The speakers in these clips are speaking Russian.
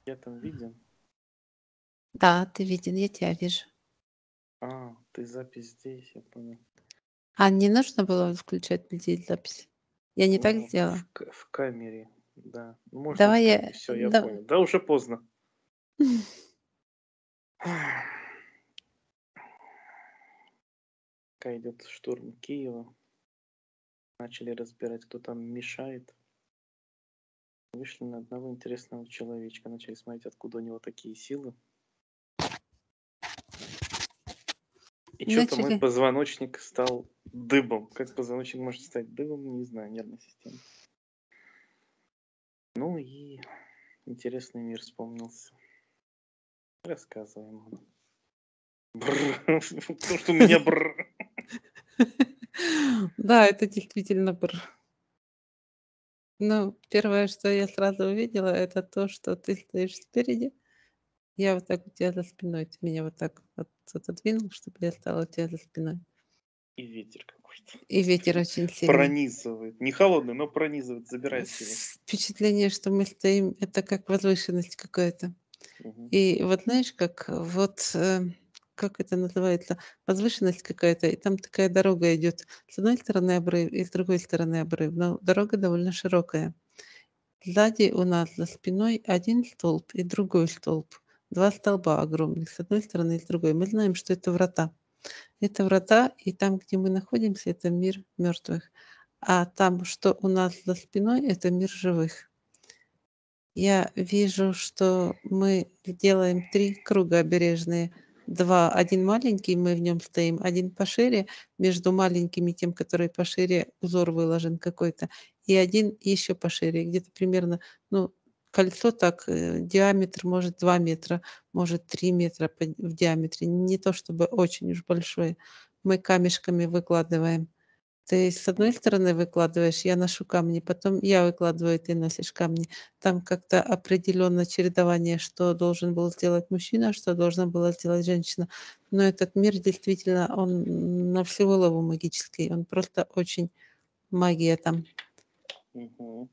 Я там виден. Да, ты виден, я тебя вижу. Ты запись здесь, я понял. А не нужно было включать людей запись? Я не так Ну, сделала? в камере, да. Ну, можно Давай в камере, я... все, я понял. Да, уже поздно. Пока идет штурм Киева, начали разбирать, кто там мешает. Вышли на одного интересного человечка, начали смотреть, откуда у него такие силы. И что-то мой Начали. позвоночник стал дыбом. Как позвоночник может стать дыбом, не знаю, нервная система. Ну и интересный мир вспомнился. Рассказываем. Потому что у меня Да, это действительно Ну, первое, что я сразу увидела, это то, что ты стоишь спереди. Я вот так у тебя за спиной. Ты меня вот так вот отодвинул, чтобы я стала у тебя за спиной. и ветер какой-то. И ветер очень сильный. Пронизывает. Не холодный, но пронизывает, забирает силу. Впечатление, что мы стоим, это как возвышенность какая-то. Мгм. И вот знаешь, как это называется, возвышенность какая-то, и там такая дорога идет. С одной стороны обрыв и с другой стороны обрыв, но дорога довольно широкая. Сзади у нас за спиной один столб и другой столб. Два столба огромных, с одной стороны и с другой. Мы знаем, что это врата. Это врата, и там, где мы находимся, это мир мертвых. А там, что у нас за спиной, это мир живых. Я вижу, что мы делаем 3 круга обережные. 2, один маленький, мы в нем стоим, один пошире, между маленькими, тем, который пошире, узор выложен какой-то, и один еще пошире, где-то примерно, ну, кольцо так, диаметр может 2 метра, может 3 метра в диаметре, не то чтобы очень уж большое. Мы камешками выкладываем. Ты с одной стороны выкладываешь, я ношу камни, потом я выкладываю, ты носишь камни. Там как-то определенно чередование, что должен был сделать мужчина, что должна была сделать женщина. Но этот мир действительно, он на всю голову магический, он просто очень магия там. Мгм.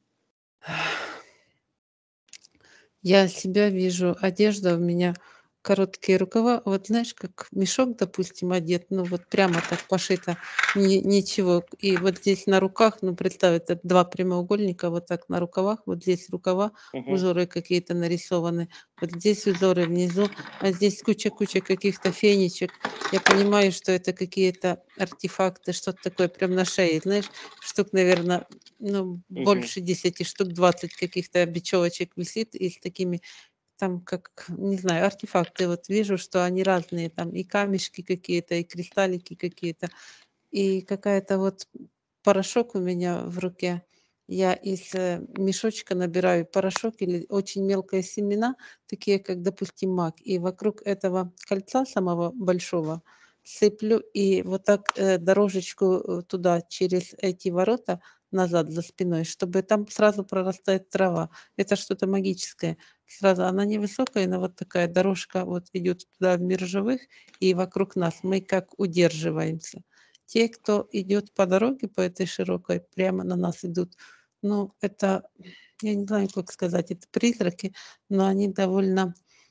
Я себя вижу, одежда у меня короткие рукава. Вот знаешь, как мешок, допустим, одет, ну вот прямо так пошито, ничего. И вот здесь на руках, ну представь, это 2 прямоугольника, вот так на рукавах, вот здесь рукава, Мгм. узоры какие-то нарисованы, вот здесь узоры внизу, а здесь куча-куча каких-то фенечек. Я понимаю, что это какие-то артефакты, что-то такое прям на шее, знаешь, штук, наверное, ну, Мгм. больше 10 штук, 20 каких-то бечевочек висит и с такими там, как, не знаю, артефакты. Вот вижу, что они разные, там и камешки какие-то, и кристаллики какие-то, и какая-то вот порошок у меня в руке. Я из мешочка набираю порошок или очень мелкие семена, такие как, допустим, мак, и вокруг этого кольца самого большого сыплю и вот так дорожечку туда через эти ворота назад за спиной, чтобы там сразу прорастает трава. Это что-то магическое. Сразу она невысокая, но вот такая дорожка вот идет туда в мир живых, и вокруг нас мы как удерживаемся. Те, кто идет по дороге, по этой широкой, прямо на нас идут, ну, это, я не знаю, как сказать, это призраки, но они довольно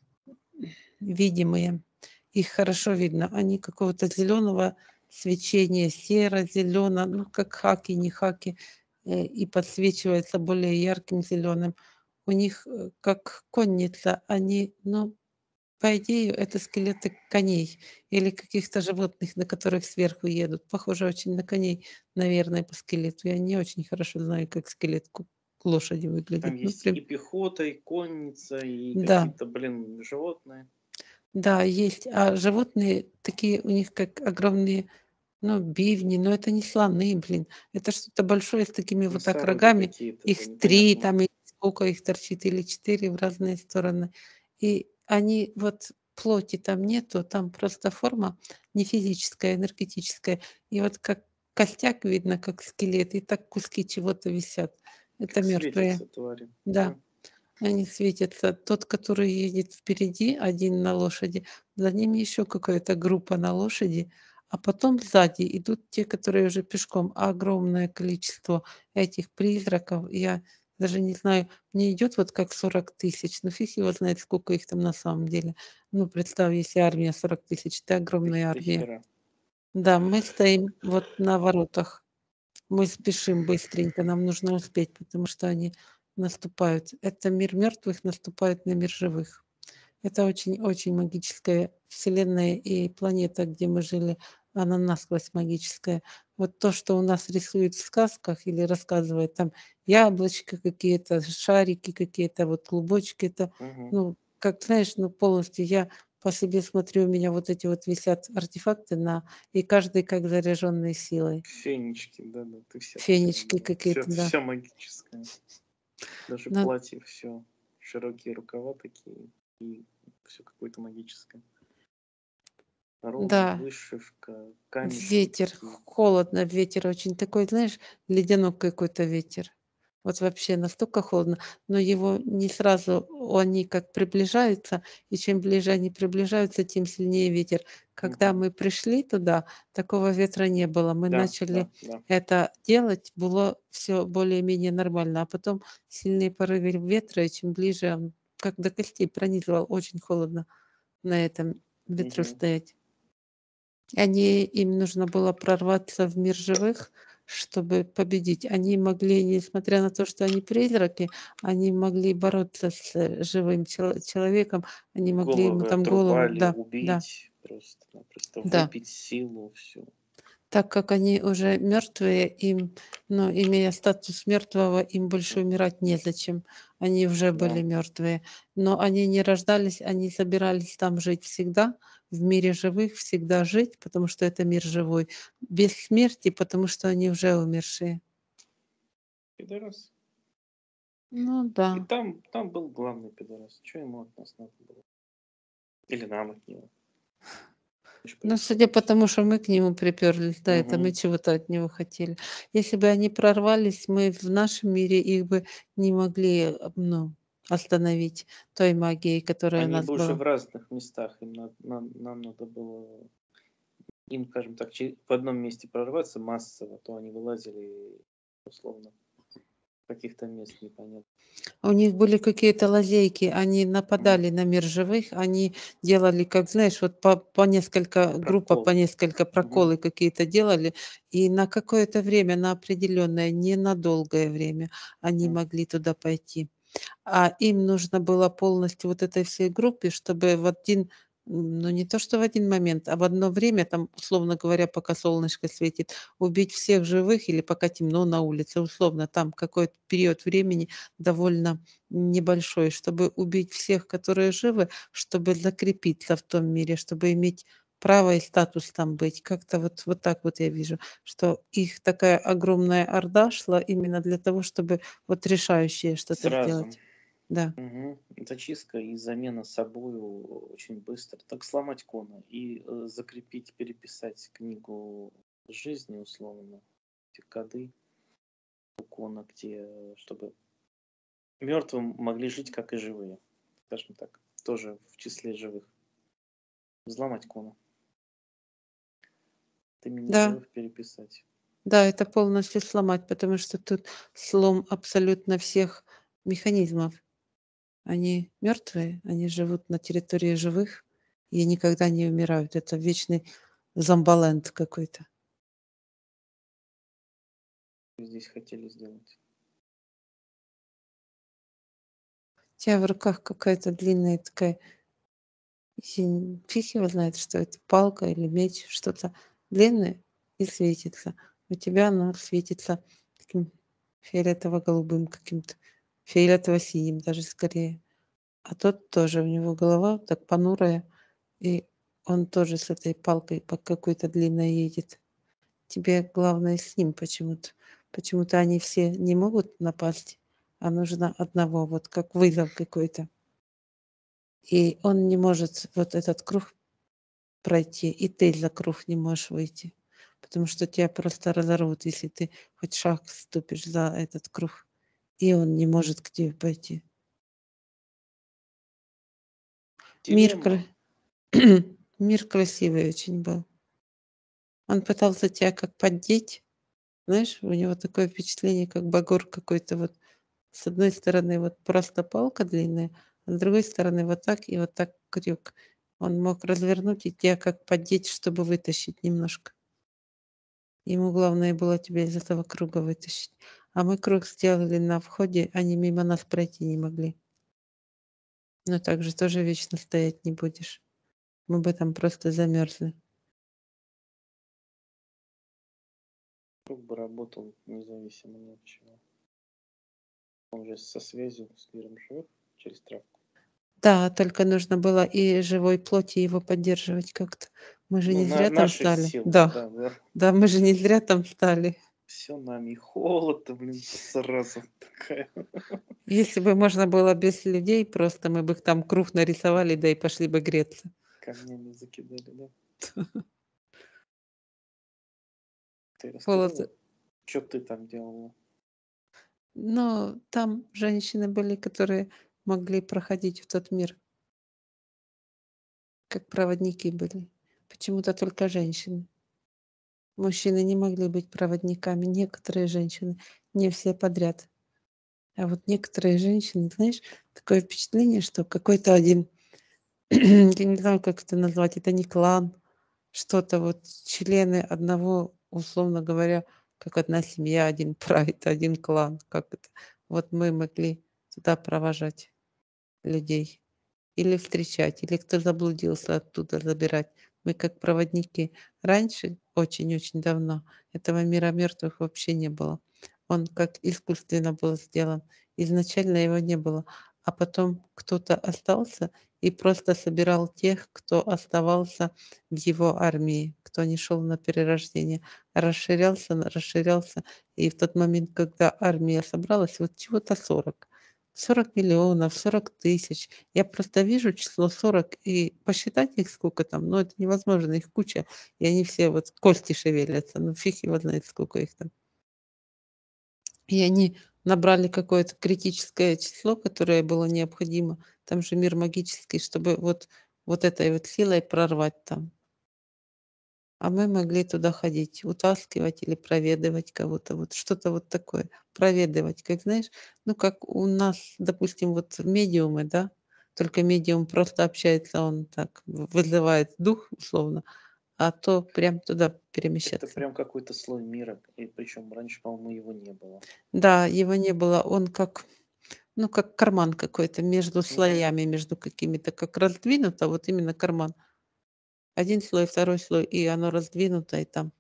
видимые. Их хорошо видно. Они какого-то зеленого свечения, серо-зелено, ну, как хаки, не хаки, и подсвечивается более ярким зеленым. У них как конница, они, ну, по идее, это скелеты коней или каких-то животных, на которых сверху едут. Похоже очень на коней, наверное, по скелету. Я не очень хорошо знаю, как скелет лошади Там выглядит. Ну, есть и пехота, и конница, и да, какие-то, животные. да, есть. А животные такие, у них как огромные, ну, бивни, но это не слоны, блин. Это что-то большое с такими вот так Носороги рогами. какие-то, Их да, 3 непонятные. там, или сколько их торчит, или 4 в разные стороны. И они вот плоти там нету, там просто форма не физическая, энергетическая. И вот как костяк видно, как скелет, и так куски чего-то висят. Это Как мертвые. светятся твари. Да. Да. Они светятся. Тот, который едет впереди, один на лошади, за ними еще какая-то группа на лошади, а потом сзади идут те, которые уже пешком. Огромное количество этих призраков. Я Даже не знаю, мне идет вот как 40 000, но фиг его знает, сколько их там на самом деле. Ну, представь, если армия 40 000, это огромная До армия. хера. Да, мы стоим вот на воротах. Мы спешим быстренько, нам нужно успеть, потому что они наступают. Это мир мертвых наступает на мир живых. Это очень-очень магическая вселенная и планета, где мы жили, она насквозь магическая. Вот то, что у нас рисуют в сказках или рассказывает там яблочко какие-то, шарики какие-то, вот клубочки, это, Мгм. ну, как знаешь, ну, полностью я по себе смотрю, у меня вот эти вот висят артефакты на, и каждый как заряженный силой. Фенечки, да-да, ты вся такая, Фенечки да. Вся, какие-то, да. вся магическая. Даже Ну платье все. Широкие рукава такие. И все какое-то магическое. Руны, да, вышивка, камешки ветер, какие-то. холодно, ветер очень такой, знаешь, ледяной какой-то ветер. Вот вообще настолько холодно, но его не сразу, они как приближаются, и чем ближе они приближаются, тем сильнее ветер. Когда Мгм. мы пришли туда, такого ветра не было. Мы Да, начали да, да. это делать, было все более-менее нормально, а потом сильные порывы ветра, и чем ближе, он как до костей пронизывал, очень холодно на этом ветру Мгм. стоять. Им нужно было прорваться в мир живых, чтобы победить. Они могли, несмотря на то, что они призраки, они могли бороться с живым человеком, они могли ему Головы там голову, отрубали, да, да, убить, просто да. выпить силу, все. Так как они уже мертвые, им, ну, имея статус мертвого, им больше умирать незачем. Они уже были Да. мертвые. Но они не рождались, они собирались там жить всегда, в мире живых всегда жить, потому что это мир живой. Без смерти, потому что они уже умершие. Пидорас. Ну да. И там был главный пидорас. Что ему от нас надо было? Или нам от него? Мы ж Ну, судя по припёрлись. тому, что мы к нему приперлись, да, это мы Мгм. чего-то от него хотели. Если бы они прорвались, мы в нашем мире их бы не могли, ну, остановить той магией, которая у Они нас бы уже была. в разных местах. Нам надо было им, скажем так, в одном месте прорваться массово, то они вылазили условно с каких-то мест непонятно. У них были какие-то лазейки, они Мгм. нападали на мир живых, они делали, как знаешь, вот по несколько, группа по Проколы. несколько Мгм. проколы какие-то делали, и на какое-то время, на определенное, не на долгое время они М. могли туда пойти. А им нужно было полностью вот этой всей группе, чтобы в один, ну, не то что в один момент, а в одно время, там, условно говоря, пока солнышко светит, убить всех живых или пока темно на улице, условно, там какой-то период времени довольно небольшой, чтобы убить всех, которые живы, чтобы закрепиться в том мире, чтобы иметь право и статус там быть. Как-то вот так вот я вижу, что их такая огромная орда шла именно для того, чтобы вот решающее что-то Сразу. сделать. Да. Мгм. Зачистка и замена собою очень быстро. Так сломать кона и закрепить, переписать книгу жизни условно, эти коды у кона, где чтобы мертвым могли жить, как и живые, скажем так, тоже в числе живых. Взломать кона, от имени Да, живых переписать. да, это полностью сломать, потому что тут слом абсолютно всех механизмов. Они мертвые, они живут на территории живых и никогда не умирают. Это вечный зомболенд какой-то. Здесь хотели сделать. У тя в руках какая-то длинная такая, фиг его знает, что это, палка или меч, что-то длинное и светится. У тебя оно светится таким фиолетово-голубым каким-то, фиолетово-синим даже скорее. А тот тоже, у него голова так понурая, и он тоже с этой палкой по какой-то длинной едет. Тебе главное с ним почему-то. Почему-то они все не могут напасть, а нужно одного, вот как вызов какой-то. И он не может вот этот круг пройти, и ты за круг не можешь выйти, потому что тебя просто разорвут, если ты хоть шаг ступишь за этот круг, и он не может к тебе пойти. Мир кра Дилемма. мир красивый очень был. Он пытался тебя как поддеть, знаешь, у него такое впечатление, как багор какой-то вот С одной стороны вот просто палка длинная, а с другой стороны вот так и вот так крюк. Он мог развернуть и тебя как поддеть, чтобы вытащить немножко. Ему главное было тебя из этого круга вытащить. А мы круг сделали на входе, они мимо нас пройти не могли. Но так же тоже вечно стоять не будешь. Мы бы там просто замерзли. Круг бы работал независимо ни от чего. Он же со связью с миром живет через травку. Да, только нужно было и живой плоти его поддерживать как-то. Мы же Ну, не зря там нашей стали. силой, Да, да, да. да, мы же не зря там стали. Все нами. И холод-то, блин, сразу такая. Если бы можно было без людей, просто мы бы их там круг нарисовали, да и пошли бы греться. Камнями закидали, да? Ты Холод. расскажи, что ты там делала? Но там женщины были, которые могли проходить в тот мир, как проводники были. Почему-то только женщины. Мужчины не могли быть проводниками. Некоторые женщины, не все подряд. А вот некоторые женщины, знаешь, такое впечатление, что какой-то один, я не знаю, как это назвать, это не клан, что-то вот члены одного, условно говоря, как одна семья, один прайд, один клан, как это. Вот мы могли туда провожать людей или встречать, или кто заблудился, оттуда забирать. Мы как проводники. Раньше, очень-очень давно, этого мира мертвых вообще не было. Он как искусственно был сделан. Изначально его не было. А потом кто-то остался и просто собирал тех, кто оставался в его армии, кто не шел на перерождение. Расширялся, расширялся. И в тот момент, когда армия собралась, вот чего-то 40 миллионов, 40 тысяч. Я просто вижу число 40 и посчитать их сколько там, ну, это невозможно, их куча, и они все вот кости шевелятся, ну, фиг его знает, сколько их там. И они набрали какое-то критическое число, которое было необходимо. Там же мир магический, чтобы вот этой вот силой прорвать там. А мы могли туда ходить, утаскивать или проведывать кого-то, вот что-то вот такое. Проведывать, как знаешь, ну, как у нас, допустим, вот медиумы, да, только медиум просто общается, он так вызывает дух условно, а то прям туда Это перемещаться. прям какой-то слой мира, и причем раньше, по-моему, его не было. Да, его не было, он как, ну, как карман какой-то между Мгм. слоями, между какими-то, как раздвинуто, вот именно карман. Один слой, второй слой, и оно раздвинуто, и там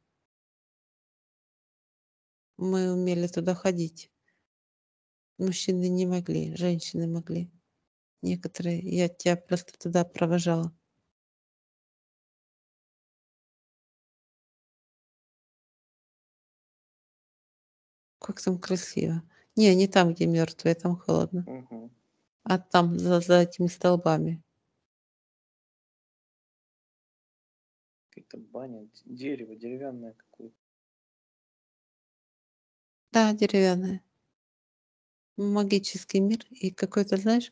мы умели туда ходить. Мужчины не могли, женщины могли. Некоторые. Я тебя просто туда провожала. Как там красиво. Не там, где мертвые, там холодно. Мгм. А там, за этими столбами. Какая-то баня, дерево деревянное какое-то. Да, деревянная. Магический мир. И какой-то, знаешь,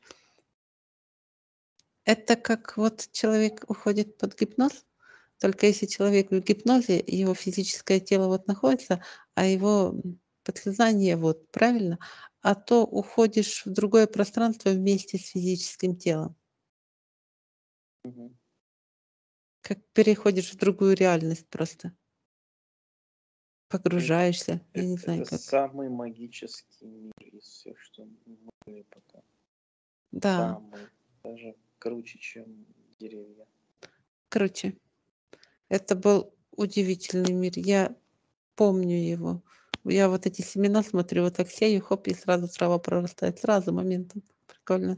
это как вот человек уходит под гипноз, только если человек в гипнозе, его физическое тело вот находится, а его, подсознание вот, правильно? А то уходишь в другое пространство вместе с физическим телом. Мгм. Как переходишь в другую реальность просто. Э- Погружаешься, я не знаю Это как. самый магический мир из всех, что мы были пока. Да, Самый. Даже круче, чем деревья. короче, это был удивительный мир. Я помню его. Я вот эти семена смотрю, вот так сею, хоп, и сразу трава прорастает. Сразу моментом. Прикольно.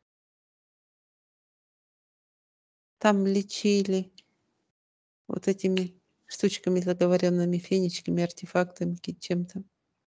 Там лечили вот этими штучками заговоренными, фенечками, артефактами, чем-то.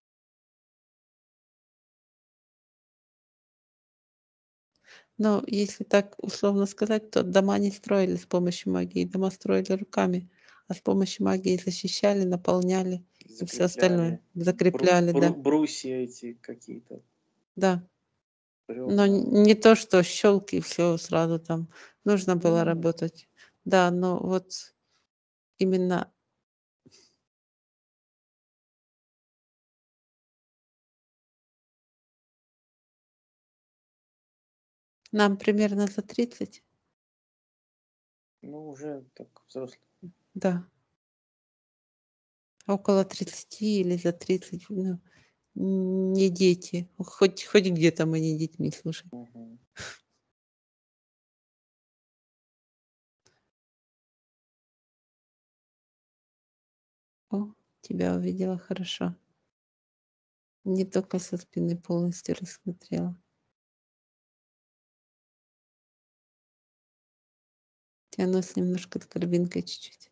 Но если так условно сказать, то дома не строили с помощью магии, дома строили руками, а с помощью магии защищали, наполняли и все остальное. Закрепляли. Закрепляли, да. Брусья эти какие-то. Да. Но Бревна. не то, что щелк и всё сразу там. Нужно было Не, работать. Да, но вот именно Нам примерно за 30. Ну, уже так взрослый. Да. Около 30 или за 30, ну, не дети. Хоть где-то мы не детьми, слушай. Мгм. О, тебя увидела хорошо. Не только со спины полностью рассмотрела. У тебя нос немножко с горбинкой чуть-чуть.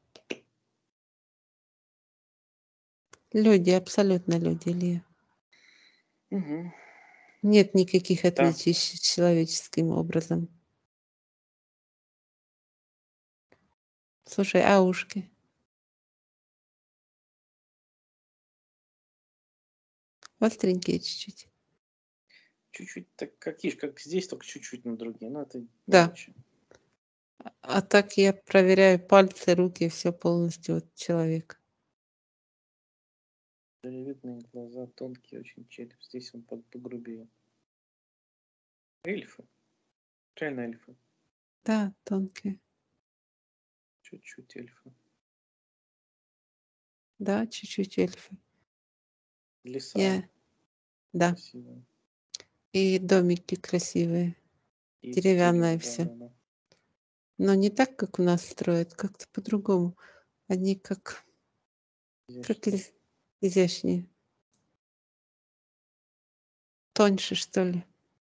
Люди, абсолютно люди, Илья. Мгм. Нет никаких Да. отличий человеческим образом. Слушай, а ушки? Остренькие чуть-чуть. Чуть-чуть так, как здесь, только чуть-чуть на другие. Но это Да. мелочи. А так я проверяю пальцы, руки, все полностью от человека. Деревянные глаза, тонкий очень череп. Здесь он погрубее. Эльфы. Реально эльфы. Да, тонкие. Чуть-чуть эльфы. Да, чуть-чуть эльфы. Леса Да. красивые. И домики красивые. И из Деревянное дерева, все. да. Но не так, как у нас строят, как-то по-другому. Они как Изящные. изящнее. Тоньше, что ли.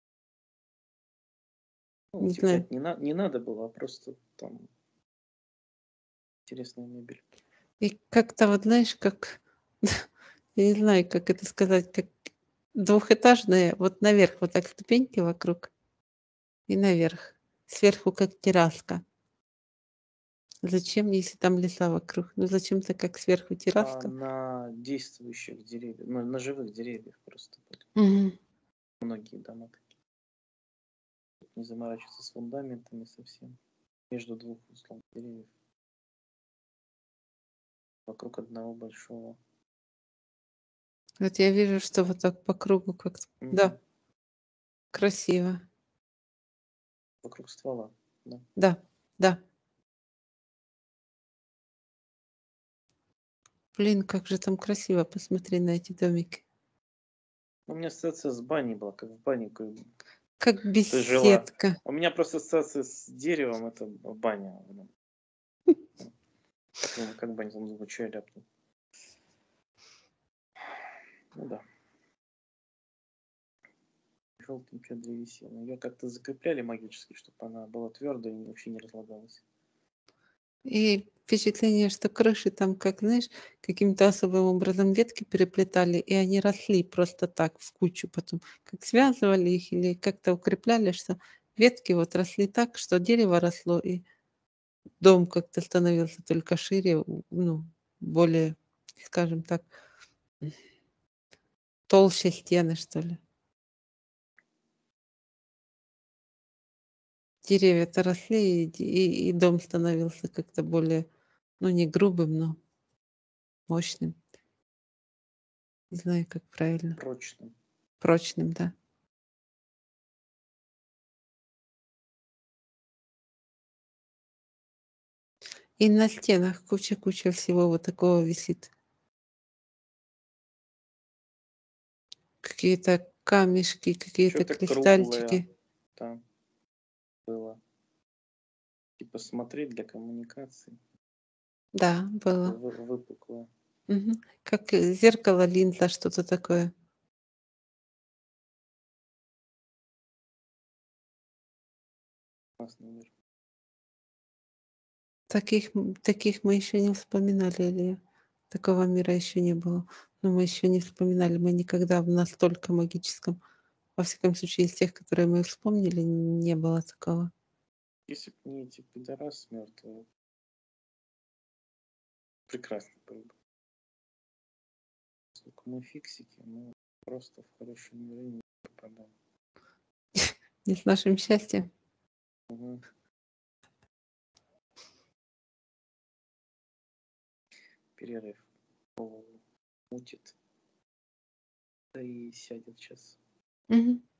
Ну, Не знаю. утеплять не надо было, а просто там интересная мебель. И как-то вот, знаешь, как я не знаю, как это сказать, как двухэтажные, вот наверх вот так ступеньки вокруг и наверх. Сверху как терраска. Зачем, если там леса вокруг? Ну, зачем-то как сверху А терраска. на действующих деревьях, на живых деревьях просто были. Мгм. Многие дома такие. Не заморачиваться с фундаментами совсем. Между двух условно деревьев. Вокруг одного большого. Вот я вижу, что вот так по кругу как-то. Мгм. Да, красиво. Вокруг ствола. Да. Да, да. Блин, как же там красиво. Посмотри на эти домики. У меня ассоциация с баней была, как в бане Как ты жила. беседка. У меня просто ассоциация с деревом, это баня. Думаю, как баня, там думаю, что я ляпнул. Ну да. Желтенькая древесина. Ее как-то закрепляли магически, чтобы она была твердая и вообще не разлагалась. И впечатление, что крыши там, как, знаешь, каким-то особым образом ветки переплетали, и они росли просто так в кучу потом. Как связывали их или как-то укрепляли, что ветки вот росли так, что дерево росло, и дом как-то становился только шире, ну, более, скажем так, толще стены, что ли. Деревья-то росли, и дом становился как-то более, ну, не грубым, но мощным. Не знаю, как правильно. Прочным. Прочным, да. И на стенах куча-куча всего вот такого висит. Какие-то камешки, какие-то Что-то круглое кристальчики. там было. Типа смотреть для коммуникации. Да, было. Выпуклое. Мгм. Как зеркало, линза, что-то такое. Классный мир. Таких мы еще не вспоминали, Илья. Такого мира еще не было. Но мы еще не вспоминали. Мы никогда в настолько магическом, во всяком случае, из тех, которые мы вспомнили, не было такого. Если бы не эти пидорасы мертвые, прекрасно было бы. Сколько мы фиксики, мы просто в хорошем мире не попадаем. Не с нашим счастьем. Угу. Перерыв. Голову мутит. Да и сядет сейчас. Мгм.